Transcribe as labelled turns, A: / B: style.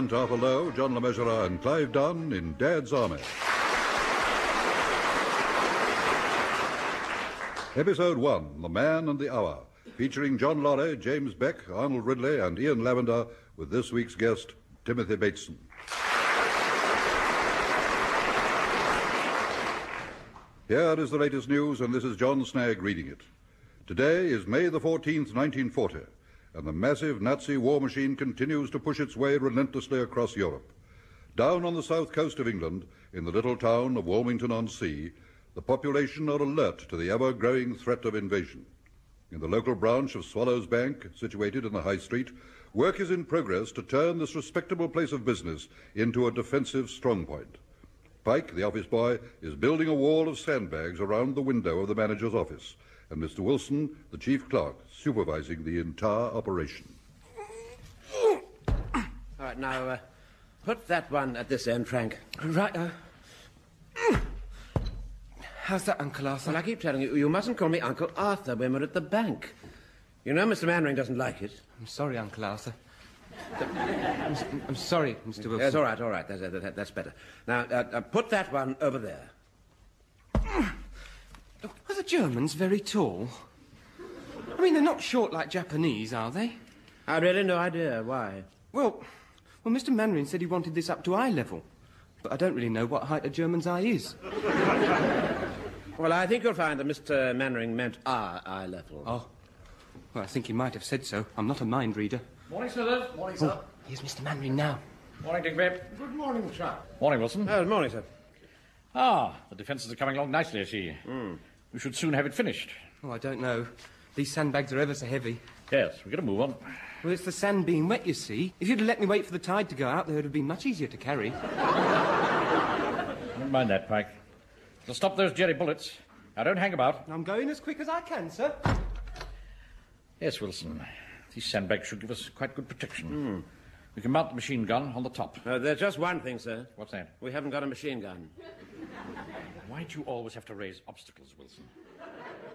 A: present Arthur Lowe, John LeMessurier and Clive Dunn in Dad's Army. Episode 1, The Man and the Hour, featuring John Lorry, James Beck, Arnold Ridley and Ian Lavender, with this week's guest, Timothy Bateson. Here is the latest news, and this is John Snagg reading it. Today is May the 14th, 1940, and the massive Nazi war machine continues to push its way relentlessly across Europe. Down on the south coast of England, in the little town of Walmington-on-Sea, the population are alert to the ever-growing threat of invasion. In the local branch of Swallows Bank, situated in the High Street, work is in progress to turn this respectable place of business into a defensive strongpoint. Pike, the office boy, is building a wall of sandbags around the window of the manager's office, and Mr. Wilson, the chief clerk, supervising the entire operation.
B: All right, now, put that one at this end, Frank.
C: Right, how's that, Uncle Arthur?
B: Well, I keep telling you, you mustn't call me Uncle Arthur when we're at the bank. You know Mr. Mannering doesn't like it.
C: I'm sorry, Uncle Arthur. I'm sorry, Mr. Wilson.
B: Yes, all right. That's better. Now, put that one over there.
C: Are the Germans very tall? I mean, they're not short like Japanese, are they?
B: I've really no idea. Why?
C: Well, Mr. Mannering said he wanted this up to eye level. But I don't really know what height a German's eye is.
B: Well, I think you'll find that Mr. Mannering meant our eye level.
C: Oh. Well, I think he might have said so. I'm not a mind reader.
D: Morning, Smithers. Morning, sir.
C: Here's Mr. Mannering now.
D: Morning, Digby.
E: Good morning, sir.
D: Morning, Wilson.
B: Good morning, sir.
D: The defences are coming along nicely, I see. We should soon have it finished.
C: Oh, I don't know. These sandbags are ever so heavy.
D: Yes, we've got to move on.
C: Well, it's the sand being wet, you see. If you'd have let me wait for the tide to go out, they would have been much easier to carry.
D: Never mind that, Pike. We'll stop those jerry bullets. Now, don't hang about.
C: I'm going as quick as I can, sir.
D: Yes, Wilson. These sandbags should give us quite good protection. We can mount the machine gun on the top.
B: There's just one thing, sir.
D: What's that?
B: We haven't got a machine gun.
D: Why do you always have to raise obstacles, Wilson?